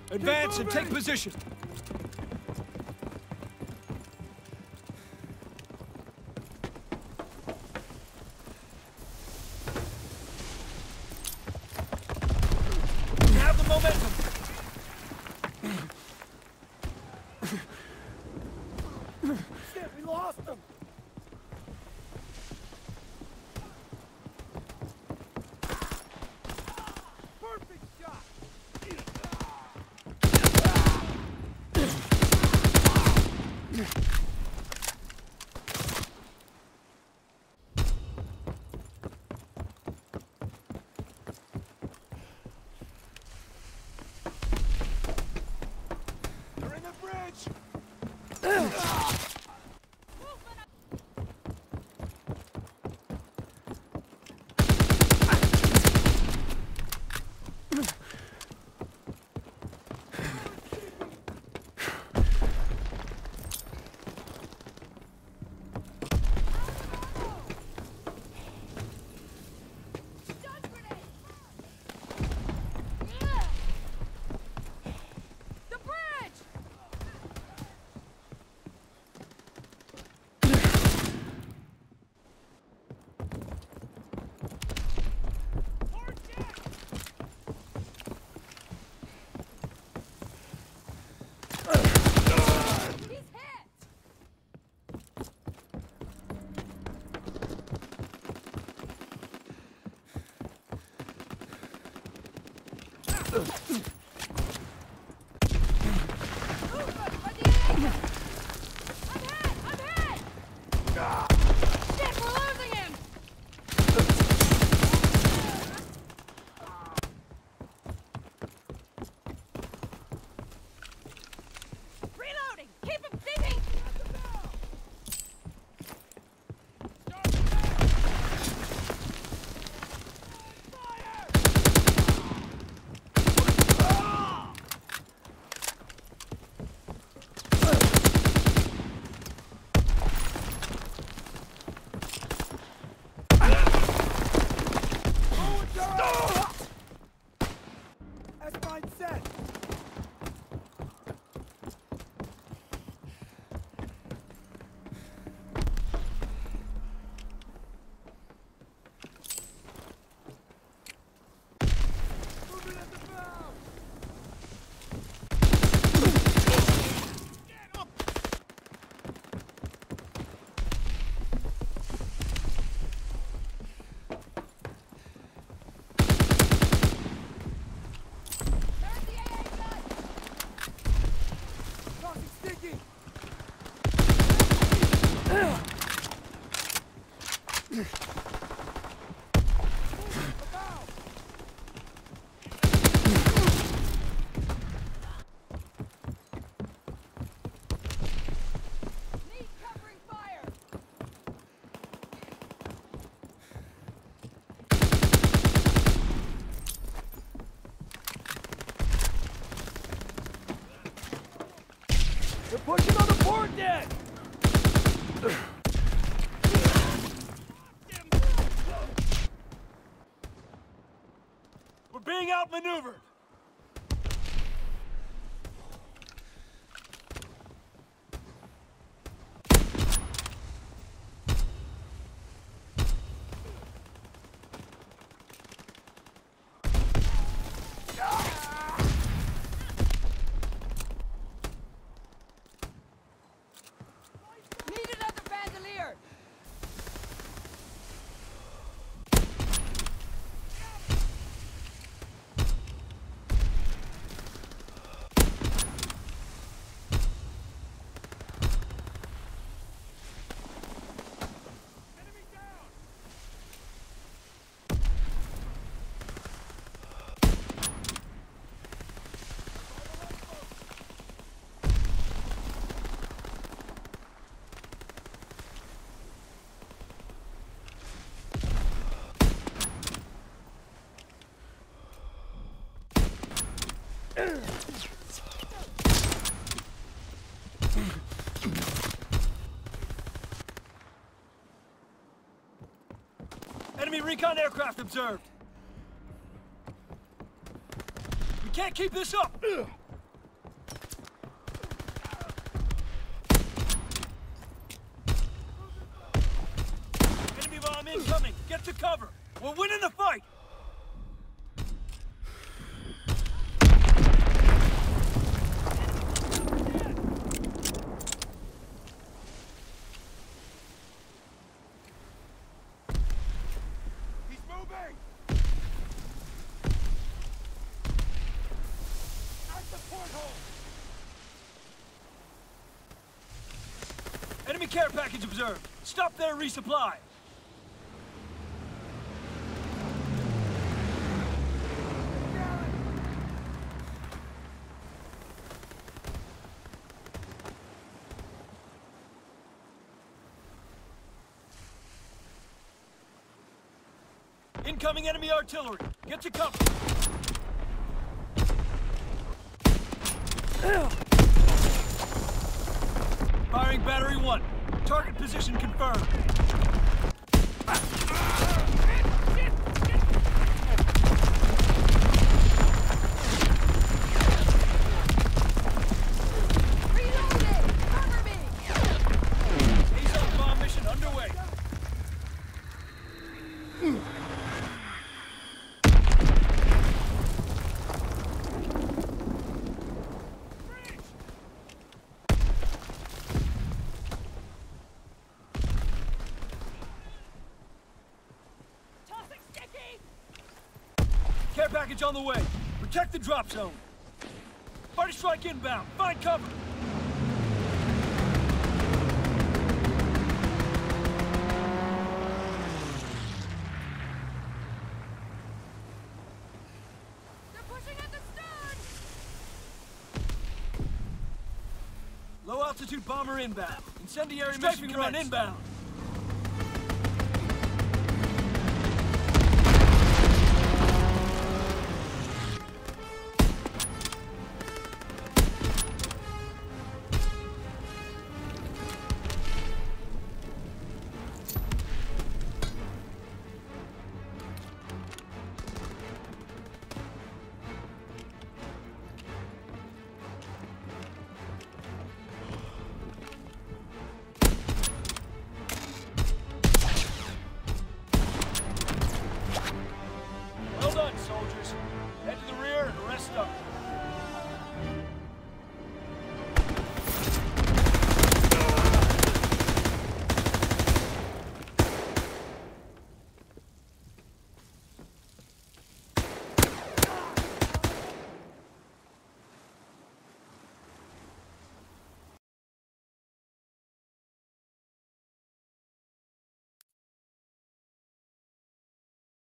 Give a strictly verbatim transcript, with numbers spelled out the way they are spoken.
Advance and take position. We have the momentum. Shit, we lost them. Perfect shot. They're in the bridge. They're pushing on the board deck! We're being outmaneuvered! Enemy recon aircraft observed. We can't keep this up! to cover. We're winning the fight. He's moving! At the porthole! Enemy care package observed. Stop there, resupply. Incoming enemy artillery. Get to cover. Firing battery one. Target position confirmed. Reloading! Cover me! Ace bomb mission underway. Tossing sticky! Care package on the way. Protect the drop zone. Party strike inbound. Find cover. They're pushing at the stern! Low altitude bomber inbound. Incendiary mission run inbound.